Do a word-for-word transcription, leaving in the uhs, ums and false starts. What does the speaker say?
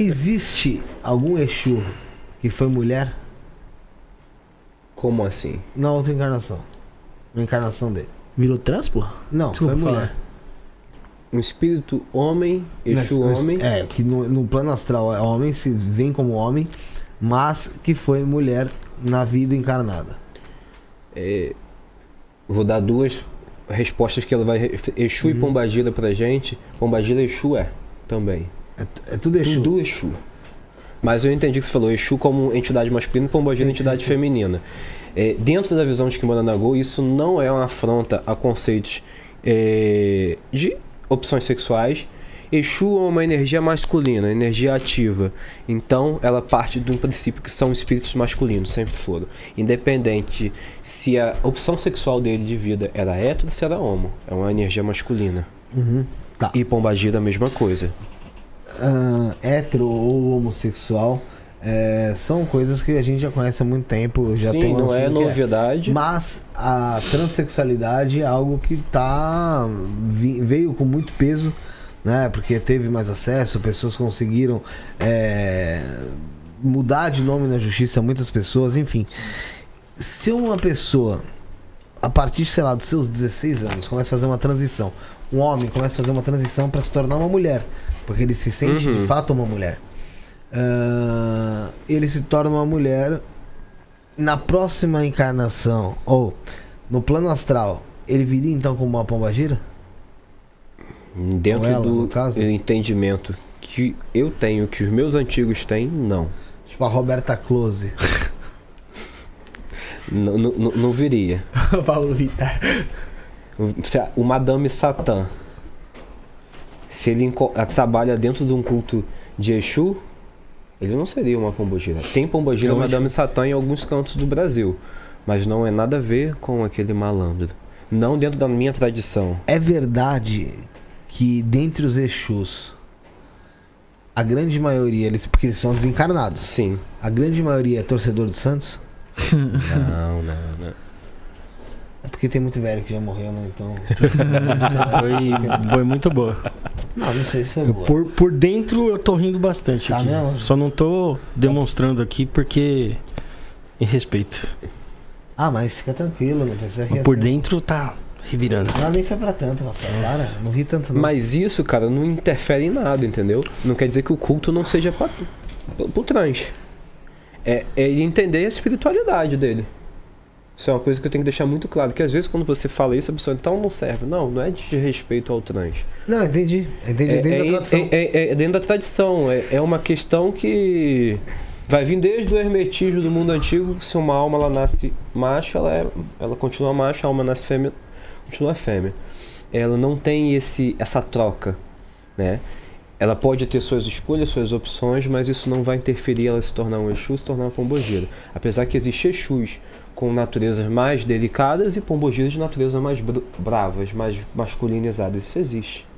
Existe algum Exu que foi mulher? Como assim? Na outra encarnação. Na encarnação dele. Virou trans, pô? Não, Desculpa foi mulher. falar. Um espírito homem, Exu Mas- homem. É, que no, no plano astral é homem, se vem como homem, mas que foi mulher na vida encarnada. É, vou dar duas respostas que ela vai. Exu Uhum. e Pombagira pra gente. Pombagira Exu é também. É, é tudo Exu. Tudo Exu. Mas eu entendi que você falou Exu como entidade masculina e Pombagira Sim, entidade sim, sim. feminina. É, dentro da visão de Kimbanda-Nagô, isso não é uma afronta a conceitos é, de opções sexuais. Exu é uma energia masculina, energia ativa. Então, ela parte de um princípio que são espíritos masculinos, sempre foram. Independente se a opção sexual dele de vida era hétero ou se era homo. É uma energia masculina. Uhum. Tá. E Pombagira a mesma coisa. Ah, hétero ou homossexual é, são coisas que a gente já conhece há muito tempo. Já Sim, tem uma não é noção do que novidade. Mas a transexualidade é algo que tá, vi- veio com muito peso, né? Porque teve mais acesso, pessoas conseguiram é, mudar de nome na justiça, muitas pessoas, enfim. Se uma pessoa, a partir, sei lá, dos seus dezesseis anos, começa a fazer uma transição, um homem começa a fazer uma transição para se tornar uma mulher, porque ele se sente Uhum. de fato uma mulher. Ah, ele se torna uma mulher na próxima encarnação, ou no plano astral, ele viria então como uma pombagira? Dentro Ou ela, do no caso? entendimento que eu tenho, que os meus antigos têm, não. Tipo a Roberta Close. N- n- n- não viria. Paulo Vittar. Se a- O Madame Satã, se ele enco- a- trabalha dentro de um culto de Exu, ele não seria uma pombogira. Tem pombogira É um Madame Exu. Satã em alguns cantos do Brasil, mas não é nada a ver com aquele malandro. Não dentro da minha tradição. É verdade que dentre os Exus, a grande maioria, eles, porque eles são desencarnados, Sim. a grande maioria é torcedor do Santos? Não, não, não. É porque tem muito velho que já morreu, né? Então. Foi, foi muito boa. Não, não sei se foi Eu, boa. por, por dentro eu tô rindo bastante Tá aqui. mesmo? Só não tô demonstrando aqui porque em respeito. Ah, mas fica tranquilo, não precisa rir Mas por assim. dentro tá revirando. Ela nem foi pra tanto, Rafael. Para, não ri tanto não. Mas isso, cara, não interfere em nada, entendeu? Não quer dizer que o culto não seja pra, pro, pro trans. É, é ele entender a espiritualidade dele. Isso é uma coisa que eu tenho que deixar muito claro. Que às vezes quando você fala isso, a pessoa então não serve. Não, não é de respeito ao trans. Não, entendi. Entendi É, dentro é, da tradição. é- é- é dentro da tradição. É, é uma questão que vai vir desde o hermetismo do mundo antigo. Se uma alma ela nasce macho, ela, é, ela continua macho, a alma nasce fêmea, continua fêmea. Ela não tem esse, essa troca, né? Ela pode ter suas escolhas, suas opções, mas isso não vai interferir ela se tornar um Exu, se tornar uma pombogira. Apesar que existem Exus com naturezas mais delicadas e pombogiras de natureza mais br- bravas, mais masculinizadas. Isso existe.